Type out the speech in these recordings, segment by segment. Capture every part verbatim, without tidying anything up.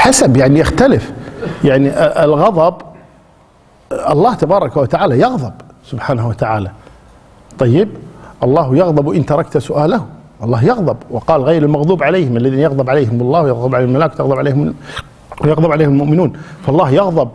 حسب يعني يختلف. يعني الغضب الله تبارك وتعالى يغضب سبحانه وتعالى. طيب الله يغضب إن تركت سؤاله، الله يغضب وقال غير المغضوب عليهم الذين يغضب عليهم الله ويغضب عليهم الملائكة ويغضب عليهم ويغضب عليهم المؤمنون. فالله يغضب،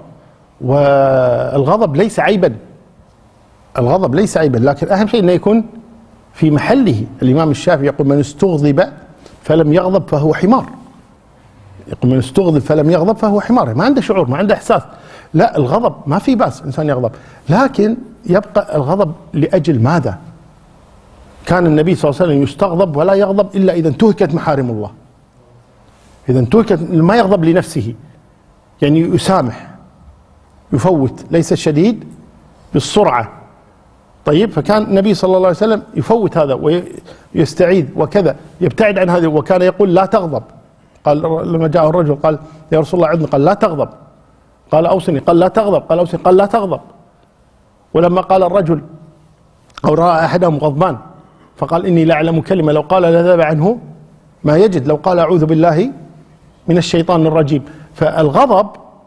والغضب ليس عيبا، الغضب ليس عيبا، لكن أهم شيء أنه يكون في محله. الإمام الشافعي يقول من استغضب فلم يغضب فهو حمار. يقول من استغضب فلم يغضب فهو حمار، ما عنده شعور، ما عنده إحساس. لا، الغضب ما في بأس إنسان يغضب، لكن يبقى الغضب لأجل ماذا؟ كان النبي صلى الله عليه وسلم يستغضب ولا يغضب إلا إذا انتهكت محارم الله، إذا انتهكت، ما يغضب لنفسه، يعني يسامح يفوت، ليس الشديد بالسرعة. طيب فكان النبي صلى الله عليه وسلم يفوت هذا ويستعيذ وكذا، يبتعد عن هذا، وكان يقول لا تغضب. قال لما جاءه الرجل قال يا رسول الله عذني، قال لا تغضب. قال أوصني، قال لا تغضب. قال أوصني، قال لا تغضب. ولما قال الرجل أو رأى أحدهم غضبان فقال إني لأعلم كلمة لو قال لذهب عنه ما يجد، لو قال أعوذ بالله من الشيطان الرجيم. فالغضب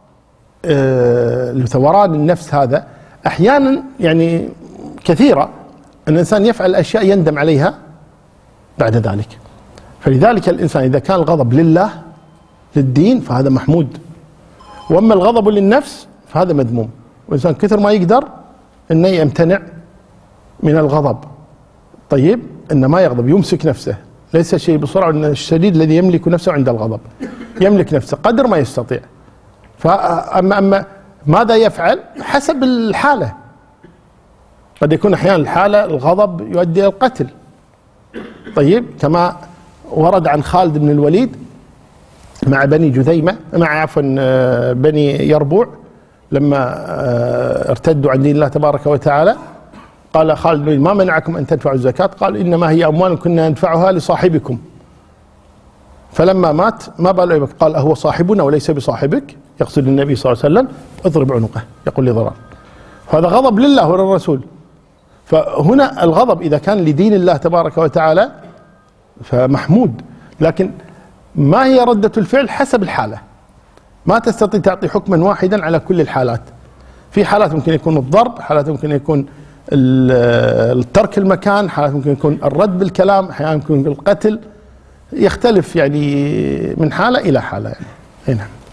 آه لثوران النفس هذا أحيانا يعني كثيرة أن الإنسان يفعل أشياء يندم عليها بعد ذلك. فلذلك الإنسان إذا كان الغضب لله للدين فهذا محمود، وأما الغضب للنفس فهذا مذموم. والإنسان كثر ما يقدر أنه يمتنع من الغضب. طيب أن ما يغضب، يمسك نفسه، ليس شيء بسرعة. أن الشديد الذي يملك نفسه عند الغضب، يملك نفسه قدر ما يستطيع. فأما أما ماذا يفعل حسب الحالة. قد يكون أحيانا الحالة الغضب يؤدي إلى القتل. طيب كما ورد عن خالد بن الوليد مع بني جذيمة، مع عفوا بني يربوع، لما ارتدوا عن دين الله تبارك وتعالى، قال خالد ما منعكم أن تدفعوا الزكاة؟ قال إنما هي أموال كنا ندفعها لصاحبكم. فلما مات ما بال، قال أهو صاحبنا وليس بصاحبك؟ يقصد النبي صلى الله عليه وسلم، اضرب عنقه، يقول لضرار. هذا غضب لله وللرسول. فهنا الغضب إذا كان لدين الله تبارك وتعالى فمحمود، لكن ما هي ردة الفعل حسب الحالة. ما تستطيع تعطي حكما واحدا على كل الحالات. في حالات ممكن يكون الضرب، حالات ممكن يكون الترك المكان، حالات ممكن يكون الرد بالكلام، أحيانا ممكن يكون القتل، يختلف يعني من حالة إلى حالة يعني. هنا